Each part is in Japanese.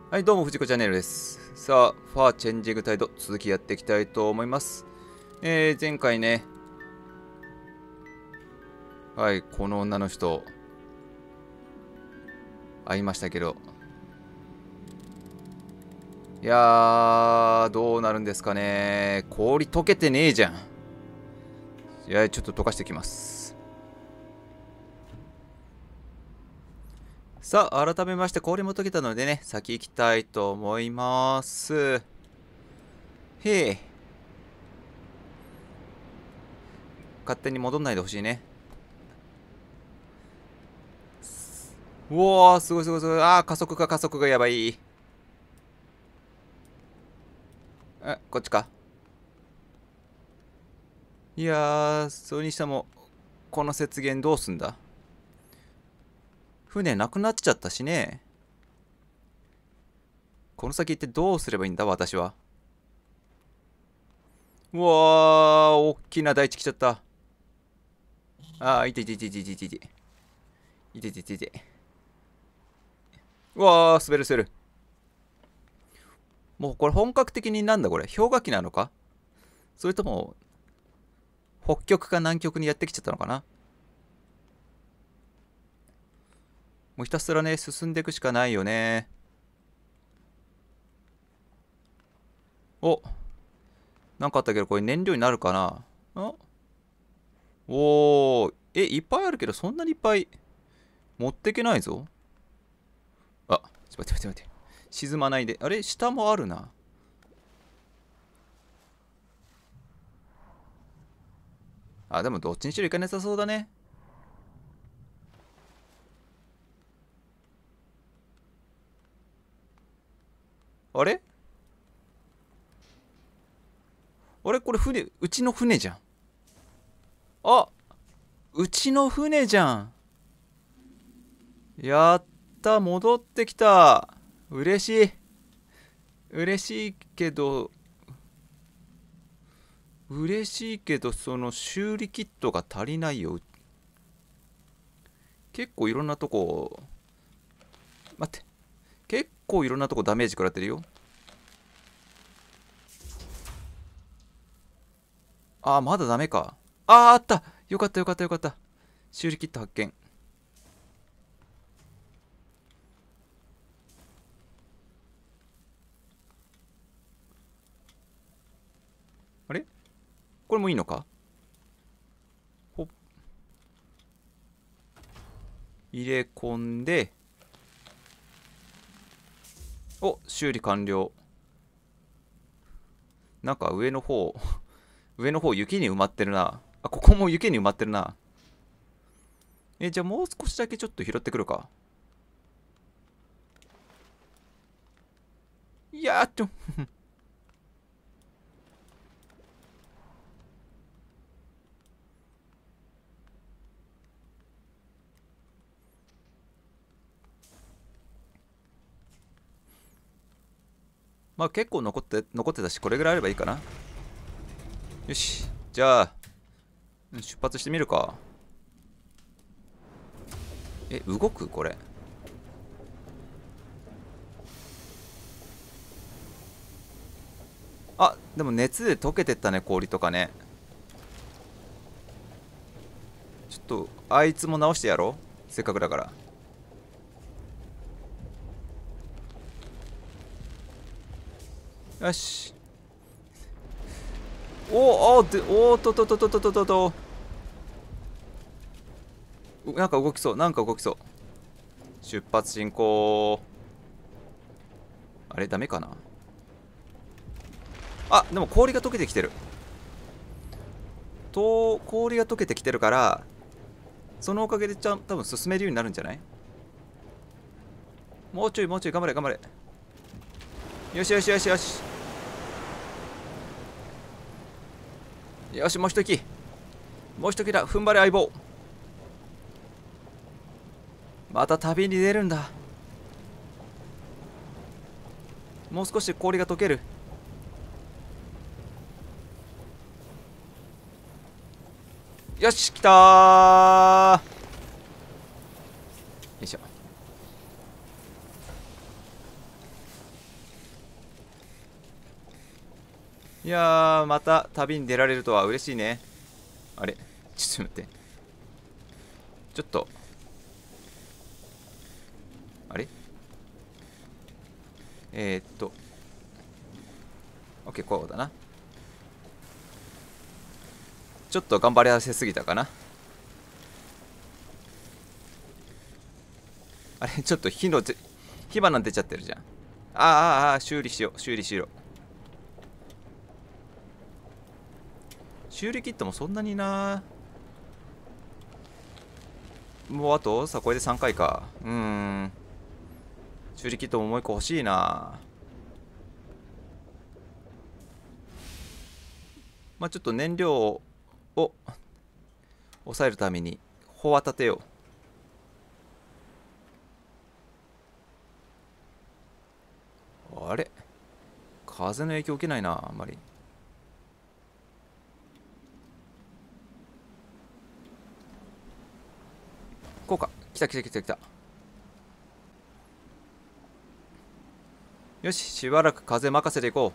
はい、どうも、藤子チャンネルです。さあ、ファーチェンジングタイド、続きやっていきたいと思います。前回ね、はい、この女の人、会いましたけど、いやー、どうなるんですかね。氷溶けてねえじゃん。いや、ちょっと溶かしてきます。さあ、改めまして氷も溶けたのでね、先行きたいと思います。へえ、勝手に戻んないでほしいね。うおー、すごいすごいすごい。あー、加速がやばい。こっちか。いやー、それにしても、この雪原どうすんだ？船なくなっちゃったしね。この先ってどうすればいいんだ、私は。うわー、大きな大地来ちゃった。あー、いていていていていていていて。いていていていて。うわー、滑る滑る。もうこれ本格的になんだこれ、氷河期なのか？それとも、北極か南極にやってきちゃったのかな？もうひたすらね、進んでいくしかないよね。お、なんかあったけど、これ燃料になるかな？おー、いっぱいあるけど、そんなにいっぱい持ってけないぞ。あ、ちょっと待って待って待って。沈まないで。あれ下もあるな。あ、でもどっちにしろ行かなさそうだね。あれあれこれ船、うちの船じゃん。あ、うちの船じゃん。やった、戻ってきた。嬉しい。嬉しいけど、その修理キットが足りないよ。結構いろんなとこ、待って、結構いろんなとこダメージ食らってるよ。まだダメか。あった。よかったよかったよかった。修理キット発見。あれこれもいいのか？ほっ、入れ込んで、お、修理完了。なんか上の方、上の方雪に埋まってるな。ここも雪に埋まってるな。じゃあもう少しだけちょっと拾ってくるか。いやーっと。まあ結構残ってたし、これぐらいあればいいかな。よし。じゃあ、出発してみるか。動くこれ。でも熱で溶けてったね、氷とかね。ちょっと、あいつも直してやろう。せっかくだから。よし。おーとととととととと。なんか動きそう、なんか動きそう。出発進行。あれ、ダメかな？でも氷が溶けてきてる。氷が溶けてきてるから、そのおかげで多分進めるようになるんじゃない？もうちょいもうちょい、頑張れ頑張れ。よしよしよしよし。よし、もう一息。もう一息だ。踏ん張れ相棒。また旅に出るんだ。もう少し氷が溶ける。よし、来たー。よいしょ。 いやー、また旅に出られるとは嬉しいね。あれ、ちょっと待って。ちょっと、あれオッケー、こうだな。ちょっと頑張り合わせすぎたかな。あれ、ちょっと火花出ちゃってるじゃん。修理しよう、修理しろ。修理キットもそんなにな。もうあとさ、これで3回か。修理キットももう1個欲しいな。まあちょっと燃料を抑えるために砲は立てよう。あれ、風の影響受けないな、あんまり。こうか。来た来た来た来た。よし、しばらく風任せていこ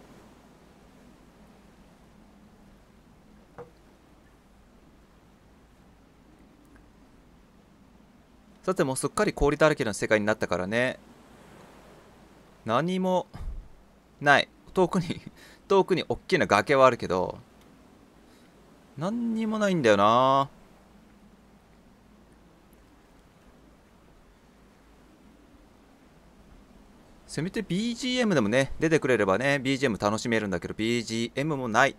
う。さて、もうすっかり氷だらけの世界になったからね。何もない。遠くに遠くに大きな崖はあるけど、何にもないんだよな。せめて BGM でもね、出てくれればね、BGM 楽しめるんだけど、BGM もない。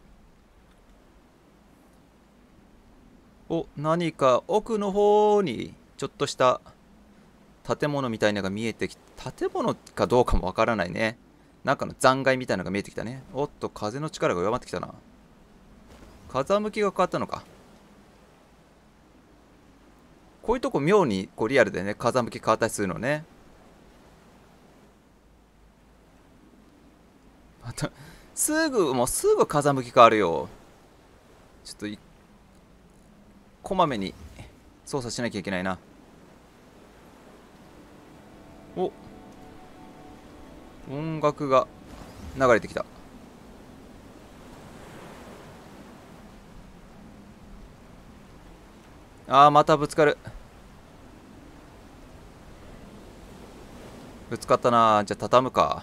何か奥の方にちょっとした建物みたいなのが見えてき、建物かどうかもわからないね。なんかの残骸みたいなのが見えてきたね。おっと、風の力が弱まってきたな。風向きが変わったのか。こういうとこ妙にこうリアルでね、風向き変わったりするのね。また、もうすぐ風向き変わるよ。ちょっとこまめに操作しなきゃいけないな。音楽が流れてきた。またぶつかる。ぶつかったな。じゃあ畳むか。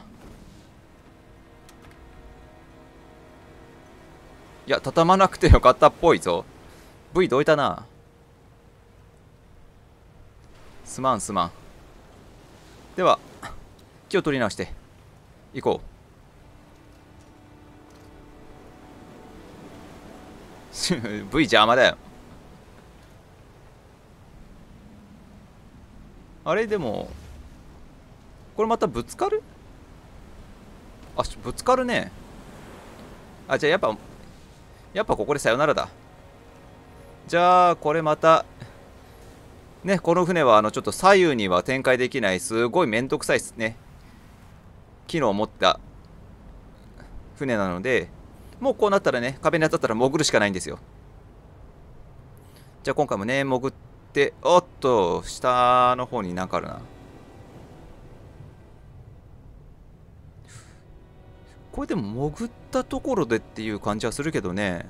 いや、畳まなくてよかったっぽいぞ。V どいたな。すまんすまん。では、気を取り直して行こう。V 邪魔だよ。あれでも、これまたぶつかる？ぶつかるね。じゃあやっぱここでさよならだ。じゃあ、これまた、ね、この船はちょっと左右には展開できない、すごいめんどくさいっすね。機能を持った船なので、もうこうなったらね、壁に当たったら潜るしかないんですよ。じゃあ今回もね、潜って、おっと、下の方になんかあるな。これでも潜ったところでっていう感じはするけどね。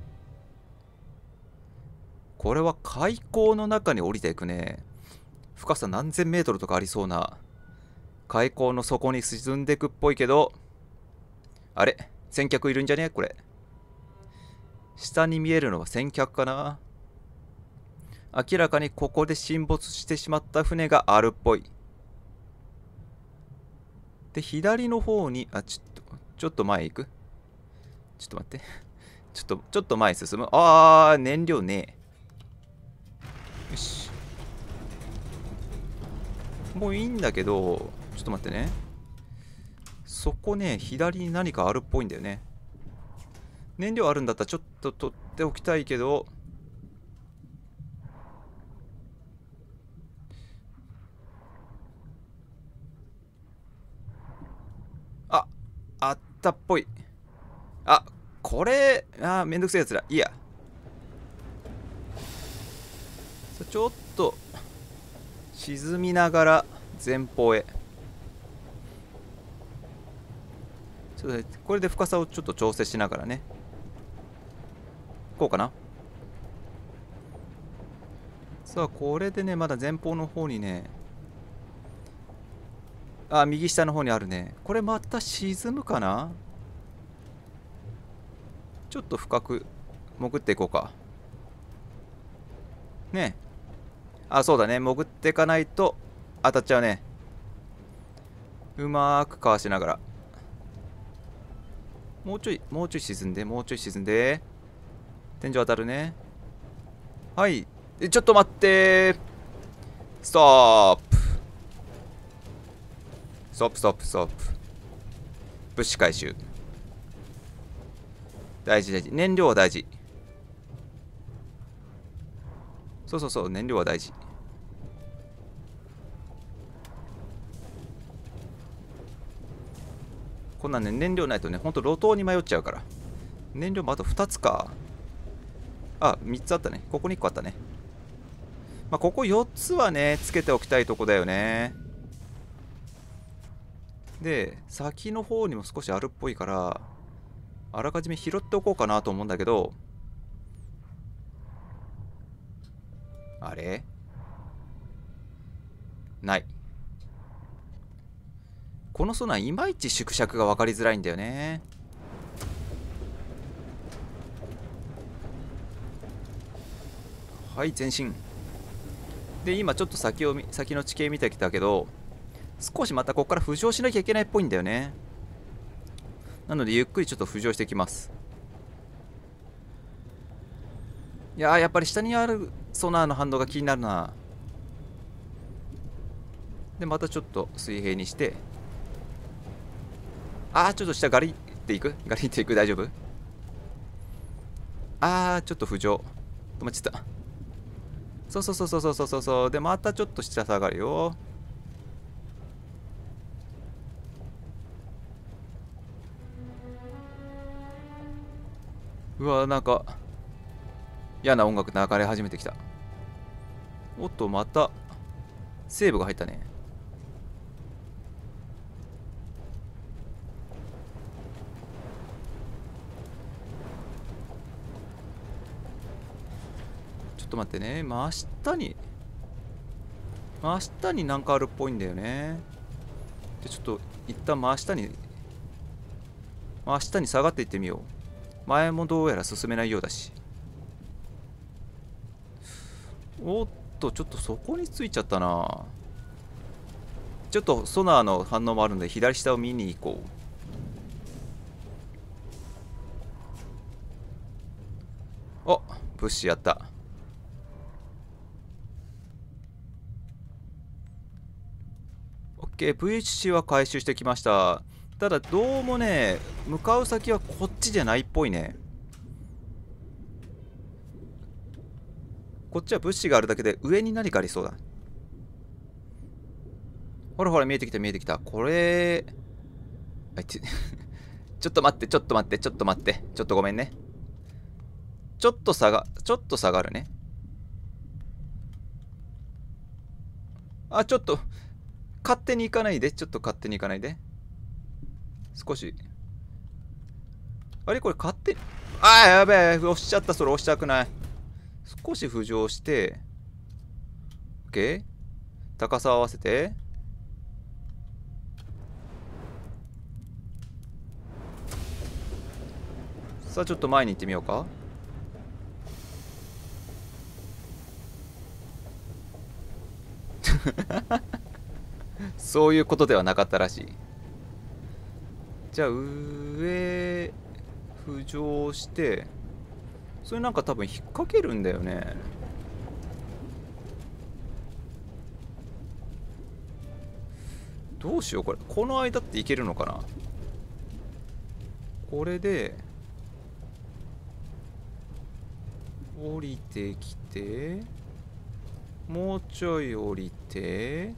これは海溝の中に降りていくね。深さ何千メートルとかありそうな海溝の底に沈んでいくっぽいけど、あれ、先客いるんじゃねこれ。下に見えるのは先客かな。明らかにここで沈没してしまった船があるっぽい。で、左の方に、ちょっと前行く。ちょっと待って。ちょっと前進む。燃料ねえ。よし。もういいんだけど、ちょっと待ってね。そこね、左に何かあるっぽいんだよね。燃料あるんだったらちょっと取っておきたいけど、あったっぽい。これ、めんどくせえやつだ。いいや。ちょっと、沈みながら前方へ。 ちょっとこれで深さをちょっと調整しながらね、こうかな。さあこれでね、まだ前方の方にね、あ、右下の方にあるね。これまた沈むかな。ちょっと深く潜っていこうかね。あ、そうだね、潜っていかないと当たっちゃうね。うまーくかわしながら、もうちょいもうちょい沈んで、もうちょい沈んで、天井当たるね。はい、ちょっと待ってー。ストップストップストップストップ。物資回収大事大事。燃料は大事。そうそうそう、燃料は大事。こんなんね、燃料ないとね、ほんと路頭に迷っちゃうから。燃料もあと2つか。あ、3つあったね。ここに1個あったね。まあ、ここ4つはね、つけておきたいとこだよね。で、先の方にも少しあるっぽいから、あらかじめ拾っておこうかなと思うんだけど、あれない。このソナーいまいち縮尺が分かりづらいんだよね。はい、前進。で、今ちょっと先の地形見てきたけど、少しまたここから浮上しなきゃいけないっぽいんだよね。なのでゆっくりちょっと浮上していきます。いやー、やっぱり下にあるソナーの反応が気になるな。で、またちょっと水平にして、あー、ちょっと下ガリっていく、ガリっていく、大丈夫。あー、ちょっと浮上止まっちゃった。そうそうそうそうそうそうそう。で、またちょっと下下がるよ。うわ、なんか嫌な音楽流れ始めてきた。おっと、またセーブが入ったね。ちょっと待ってね。真下になんかあるっぽいんだよね。で、ちょっと一旦真下に下がっていってみよう。前もどうやら進めないようだし。おっと、ちょっとそこについちゃったな。ちょっとソナーの反応もあるので左下を見に行こう。お、物資やった。OK、VHC は回収してきました。ただどうもね、向かう先はこっちじゃないっぽいね。こっちは物資があるだけで上に何かありそうだ。ほらほら、見えてきた見えてきた。これちょっと待ってちょっと待ってちょっと待って、ちょっとごめんね。ちょっと下がるね。あ、ちょっと勝手に行かないで。ちょっと勝手に行かないで。少し。あれこれ勝手に。あー、やべえ。押しちゃった。それ押したくない。少し浮上して。OK。高さを合わせて。さあ、ちょっと前に行ってみようか。そういうことではなかったらしい。じゃあ、上、浮上して、それなんか多分引っ掛けるんだよね。どうしようこれ。この間っていけるのかな。これで降りてきて、もうちょい降りて、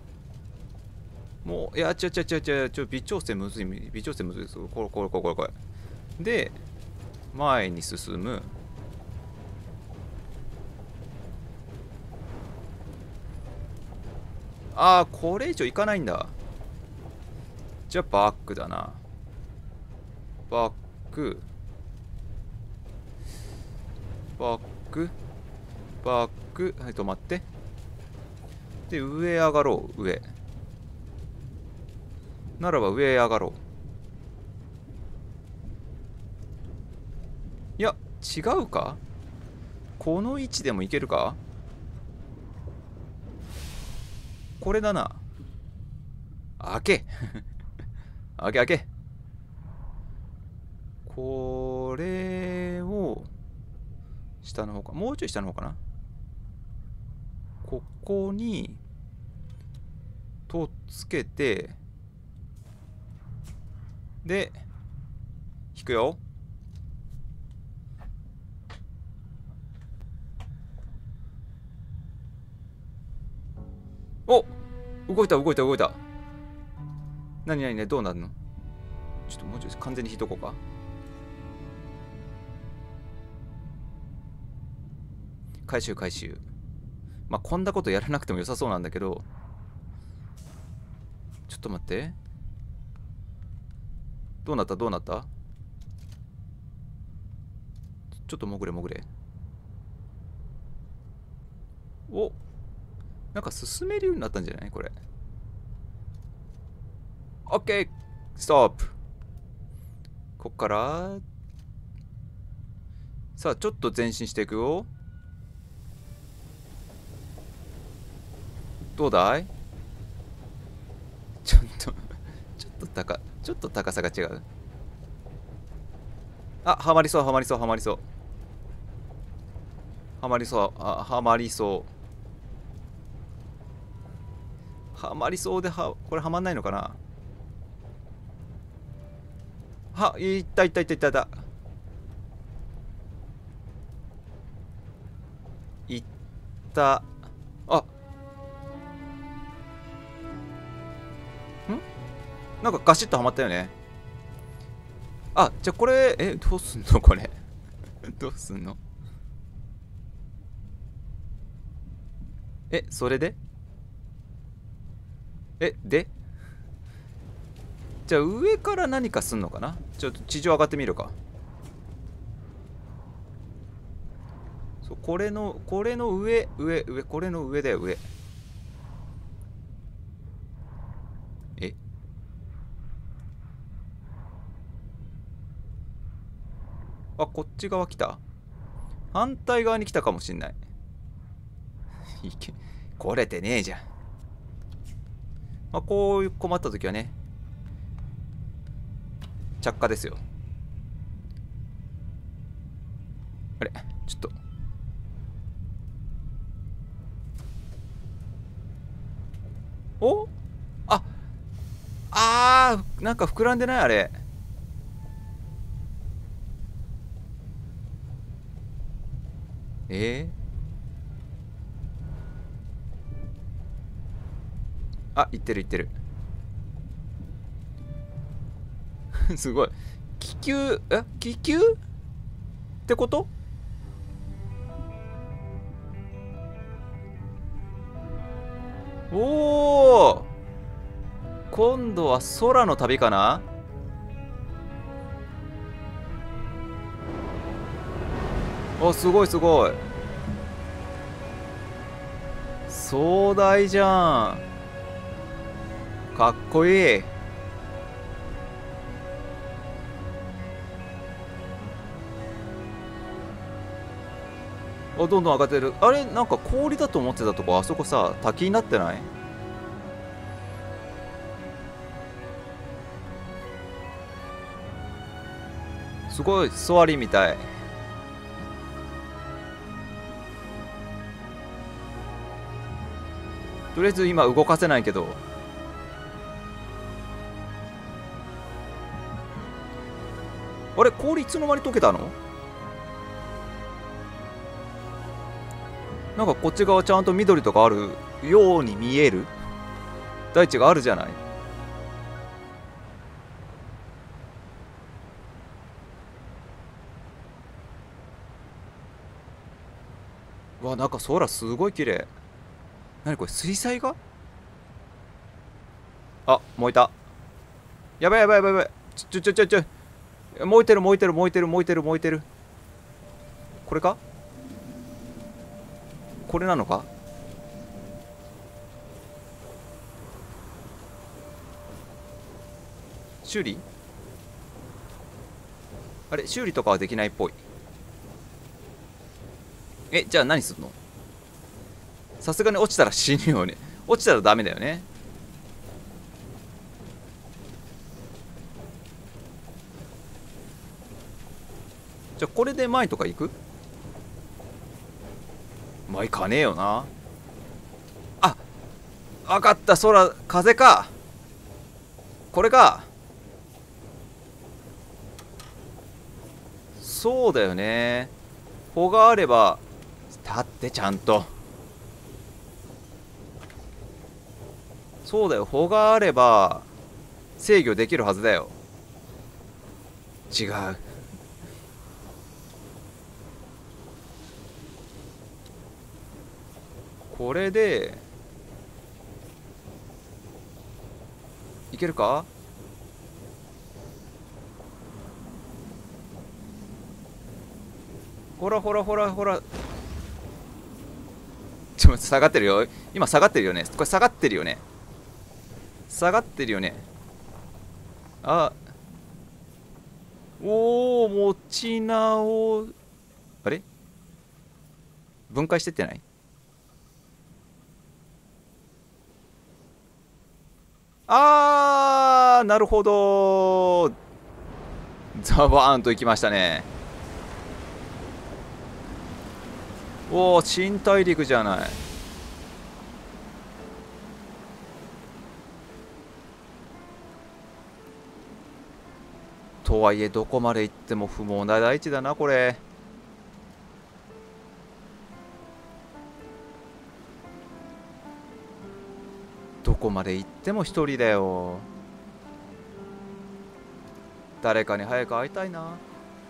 もういや微調整むずい、微調整むずいです。これで前に進む。ああ、これ以上いかないんだ。じゃあバックだな。 バックバックバック。はい、止まって。で、上上がろう。上ならば上へ上がろう。いや違うか。この位置でもいけるか。これだな。開け開け開け。これを下の方か、もうちょい下の方かな。ここにとっつけて、で引くよ。お、動いた動いた動いた。何何ね、どうなるの。ちょっともうちょい完全に引いとこうか。回収回収。まあこんなことやらなくても良さそうなんだけど、ちょっと待って。どうなったどうなった。ちょっと潜れ潜れ。お、なんか進めるようになったんじゃないこれ。オッケーストップ。こっからさあちょっと前進していくよ。どうだい。ちょっと高さが違う。あ、はまりそうはまりそうはまりそうはまりそう。あ、はまりそうはまりそうで、これはまんないのかな。いったいったいったいったいったいった。あ、なんかガシッとはまったよね。あ、じゃあこれどうすんのこれどうすんの。それででじゃあ上から何かすんのかな。ちょっと地上上がってみるか。そう、これの上これの上だよ上。あ、こっち側来た。反対側に来たかもしんない。いけ、来れてねえじゃん。まあ、こういう困った時はね、着火ですよ。あれ、ちょっと。お、なんか膨らんでないあれ。いってるいってるすごい。気球ってこと。おお、今度は空の旅かな。すごいすごい。壮大じゃん。かっこいい。どんどん上がってる。あれ、なんか氷だと思ってたとこ、あそこさ滝になってない。すごいソアリンみたい。とりあえず今動かせないけど。あれ、氷いつの間に溶けたの。なんかこっち側ちゃんと緑とかあるように見える大地があるじゃない。わ、なんか空すごい綺麗。何これ、水彩画。燃えた。やばいやばいやばいやばい。 燃えてる燃えてる燃えてる燃えてる燃えてる。これか？これなのか？修理？あれ修理とかはできないっぽい。じゃあ何すんの？さすがに落ちたら死ぬよね。落ちたらダメだよね。じゃあこれで前とか行く？まあ行かねえよな。あ、分かった。風か。これか。そうだよね。穂があれば立ってちゃんと。そうだよ、穂があれば制御できるはずだよ。違う。これでいけるか？ほらほらほらほら。ちょっと下がってるよ。今下がってるよね。これ下がってるよね。下がってるよね。あ、おお、持ち直。あれ、分解してってない？なるほど。ザバーンといきましたね。おお、新大陸じゃない。とはいえどこまで行っても不毛な大地だなこれ。どこまで行っても一人だよ。誰かに早く会いたいな。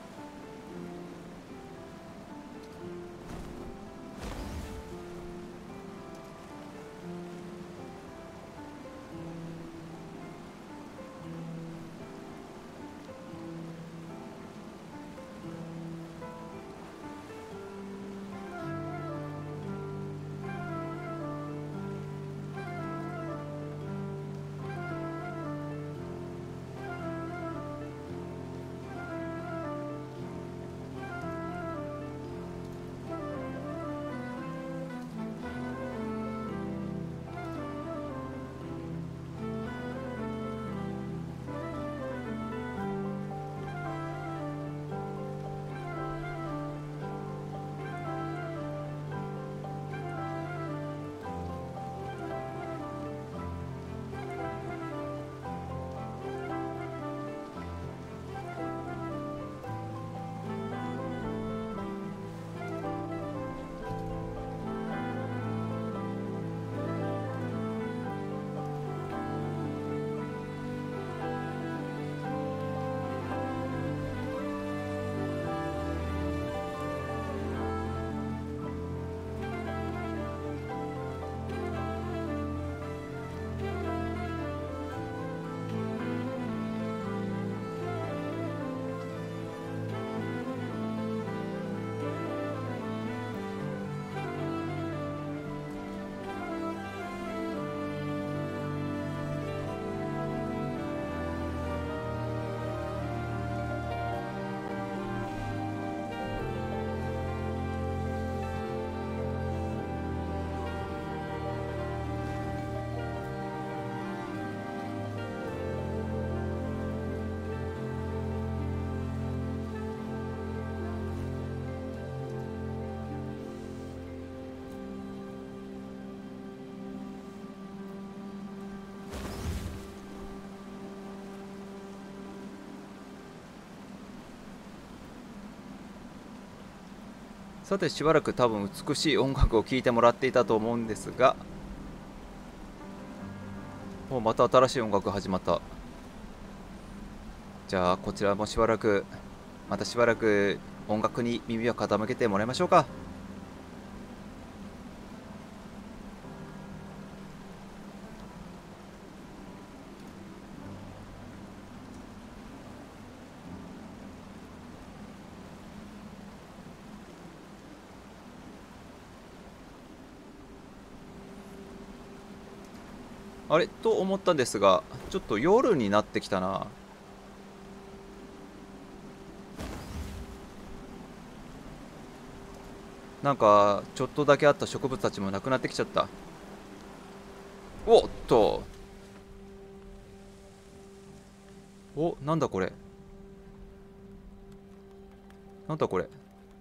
さてしばらく多分美しい音楽を聴いてもらっていたと思うんですが、もうまた新しい音楽始まった。じゃあこちらもしばらく、またしばらく音楽に耳を傾けてもらいましょうか。 あれと思ったんですが、ちょっと夜になってきたな。なんかちょっとだけあった植物たちもなくなってきちゃった。おっと。お、なんだこれ。なんだこれ。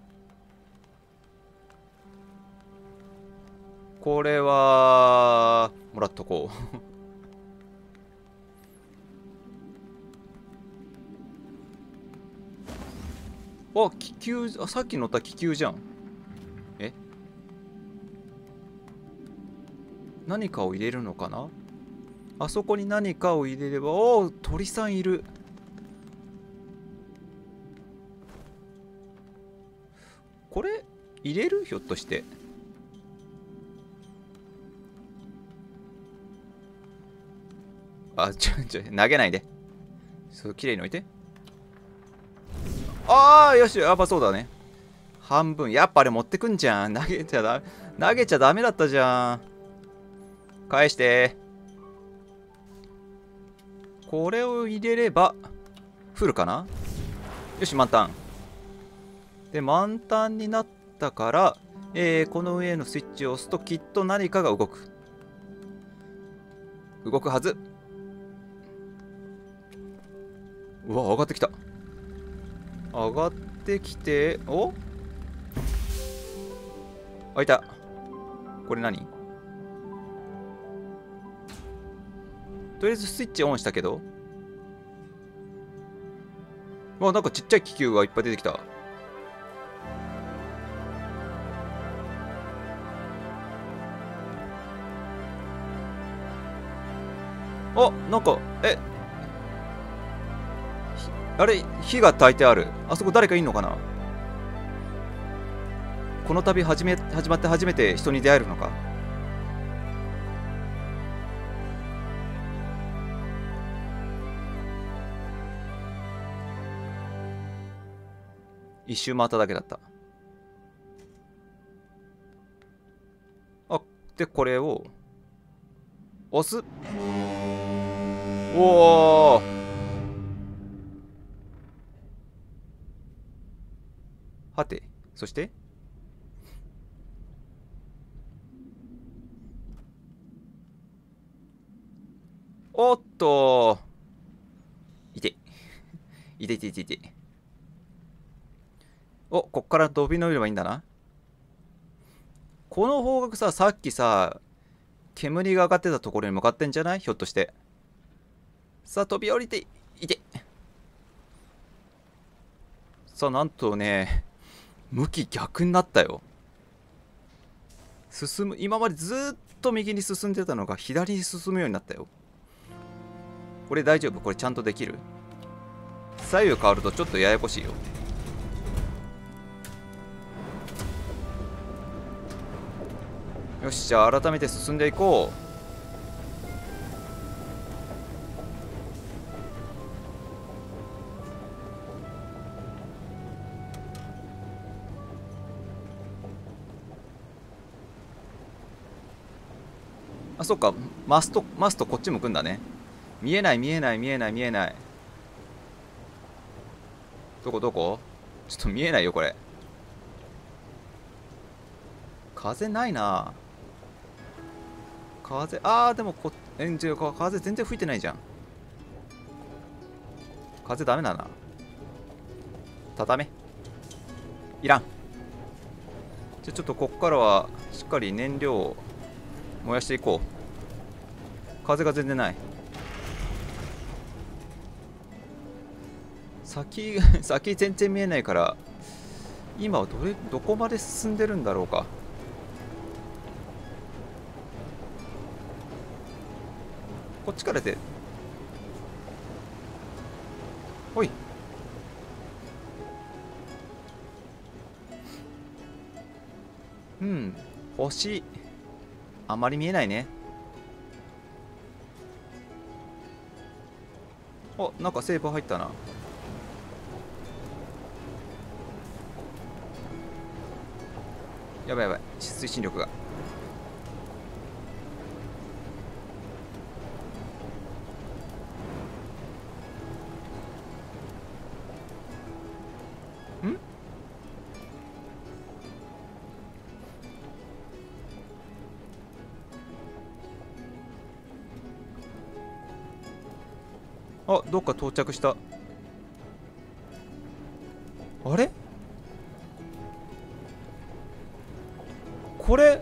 これはもらっとこう。あ、気球、あ、さっき乗った気球じゃん。え、何かを入れるのかな。あそこに何かを入れれば。おお、鳥さんいる。これ入れる、ひょっとして。あ、投げないで。そう、綺麗に置いて。ああ、よし、やっぱそうだね。半分。やっぱあれ持ってくんじゃん。投げちゃダメだったじゃん。返して。これを入れれば、フルかな。よし、満タン。で、満タンになったから、この上のスイッチを押すと、きっと何かが動く。動くはず。うわ、上がってきた。上がってきて、お、開いた。これ何？とりあえずスイッチオンしたけど。わ、なんかちっちゃい気球がいっぱい出てきた。あ、なんか、あれ、火が焚いてある。あそこ誰かいんのかな。この旅始まって初めて人に出会えるのか。一周回っただけだった。あ、で、これを押す。おお。はて、そしておっと、いて。いていていていて。お、こっから飛び乗ればいいんだな。この方角さ、さっきさ、煙が上がってたところに向かってんじゃない？ひょっとして。さあ、飛び降りて、いて。さあ、なんとね、向き逆になったよ。進む、今までずっと右に進んでたのが左に進むようになったよ。これ大丈夫？これちゃんとできる？左右変わるとちょっとややこしいよ。よし、じゃあ改めて進んでいこう。あ、そっか。マストこっち向くんだね。見えない見えない見えない見えない。どこどこ？ちょっと見えないよこれ。風ないな。風、でも風全然吹いてないじゃん。風ダメだな。畳め。いらん。じゃあちょっとこっからはしっかり燃料を燃やしていこう。風が全然ない。先全然見えないから、今はどこまで進んでるんだろうか。こっちからで。ほい。うん、星あまり見えないね。お、なんかセーブ入ったな。やばいやばい、推進力が。 あ、どっか到着した。あれ、これ、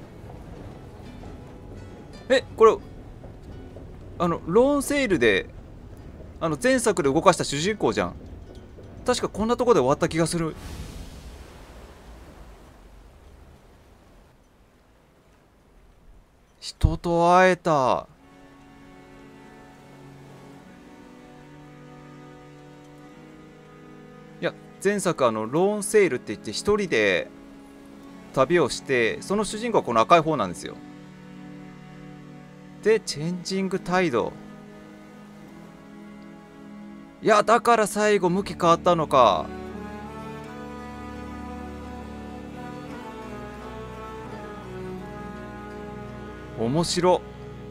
これ、ローンセールで、前作で動かした主人公じゃん。確かこんなとこで終わった気がする。人と会えた。いや、前作ローンセールって言って一人で旅をして、その主人公はこの赤い方なんですよ。で、チェンジングタイド。いや、だから最後向き変わったのか。面白。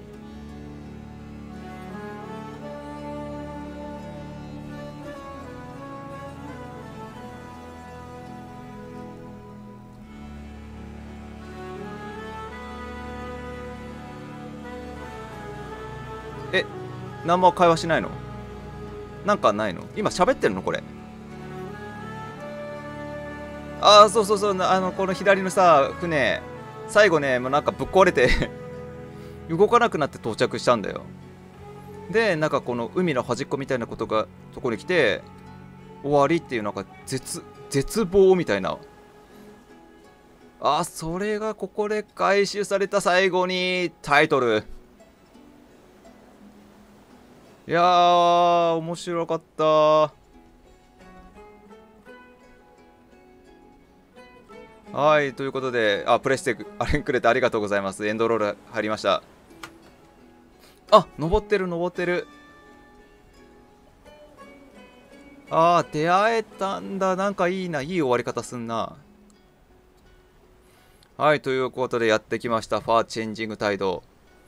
何も会話しないの？なんかないの？今喋ってるのこれ？ああ、そうそうそう、この左のさ、船、最後ね、もうなんかぶっ壊れて動かなくなって到着したんだよ。で、なんかこの海の端っこみたいなことが、とこに来て、終わりっていう、なんか絶望みたいな。あ、それがここで回収された最後にタイトル。いやー、面白かった。はい、ということで、プレステあれくれてありがとうございます。エンドロール入りました。あ、登ってる登ってる。出会えたんだ。なんかいいな。いい終わり方すんな。はい、ということでやってきました。ファーチェンジングタイド。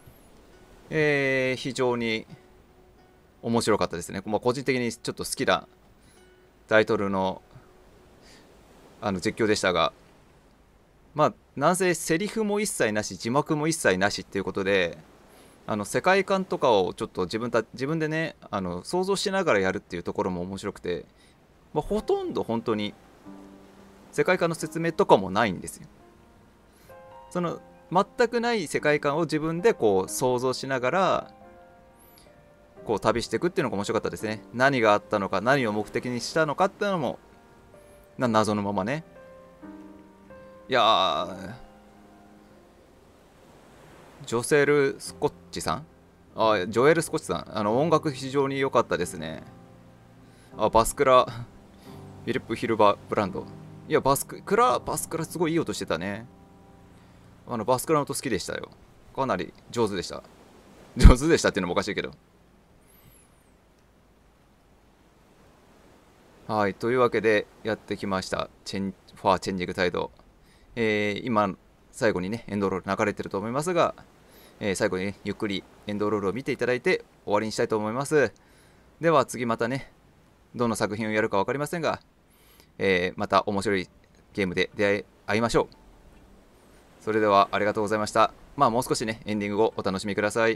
非常に面白かったですね。個人的にちょっと好きなタイトルの実況でしたが、なんせセリフも一切なし、字幕も一切なしっていうことで、世界観とかをちょっと自分でね、想像しながらやるっていうところも面白くて、ほとんど本当に世界観の説明とかもないんですよ。その全くない世界観を自分でこう想像しながらこう旅していくっていうのが面白かったですね。何があったのか、何を目的にしたのかっていうのも謎のままね。いやー、ジョセル・スコッチさん、ジョエル・スコッチさん、音楽非常に良かったですね。バスクラ、フィリップ・ヒルバーブランド。いや、バスクラすごいいい音してたね。バスクラの音好きでしたよ。かなり上手でした。上手でしたっていうのもおかしいけど。はい、というわけでやってきました。ファーチェンジングタイド。今、最後にね、エンドロール流れてると思いますが、最後にね、ゆっくりエンドロールを見ていただいて終わりにしたいと思います。では次またね、どの作品をやるか分かりませんが、また面白いゲームで出会いましょう。それではありがとうございました。もう少しね、エンディングをお楽しみください。